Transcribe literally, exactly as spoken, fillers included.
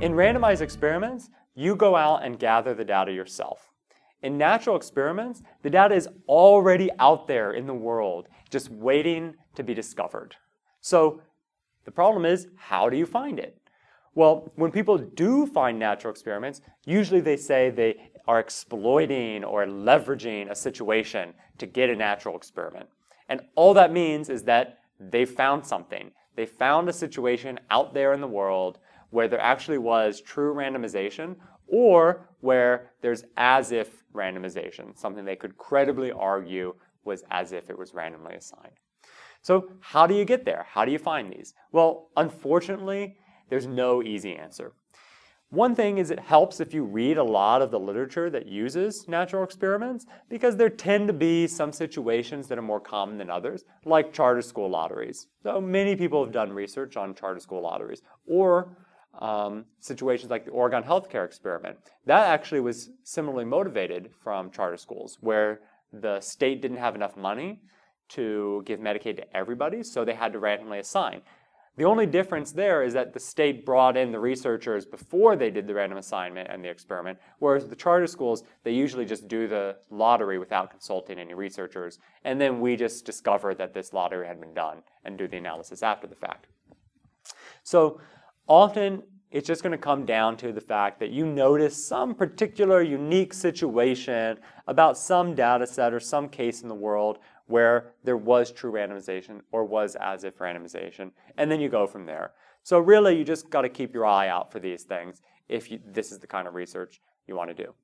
In randomized experiments, you go out and gather the data yourself. In natural experiments, the data is already out there in the world, just waiting to be discovered. So the problem is, how do you find it? Well, when people do find natural experiments, usually they say they are exploiting or leveraging a situation to get a natural experiment. And all that means is that they found something. They found a situation out there in the world where there actually was true randomization, or where there's as-if randomization, something they could credibly argue was as if it was randomly assigned. So how do you get there? How do you find these? Well, unfortunately, there's no easy answer. One thing is it helps if you read a lot of the literature that uses natural experiments, because there tend to be some situations that are more common than others, like charter school lotteries. So many people have done research on charter school lotteries, or um, situations like the Oregon healthcare experiment. That actually was similarly motivated from charter schools, where the state didn't have enough money to give Medicaid to everybody, so they had to randomly assign. The only difference there is that the state brought in the researchers before they did the random assignment and the experiment, whereas the charter schools, they usually just do the lottery without consulting any researchers, and then we just discover that this lottery had been done and do the analysis after the fact. So often it's just going to come down to the fact that you notice some particular unique situation about some data set or some case in the world where there was true randomization or was as-if randomization, and then you go from there. So really, you just got to keep your eye out for these things if you, this is the kind of research you want to do.